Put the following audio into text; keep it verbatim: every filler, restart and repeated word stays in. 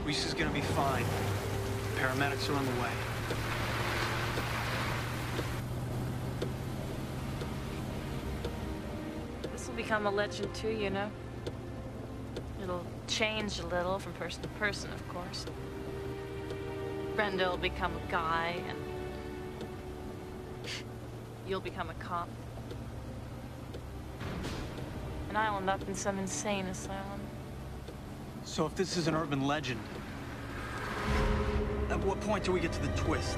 Lisa's gonna be fine. Paramedics are on the way. This will become a legend too, you know. It'll change a little from person to person, of course. Brenda will become a guy, and you'll become a cop. And I'll end up in some insane asylum. So if this is an urban legend, at what point do we get to the twist?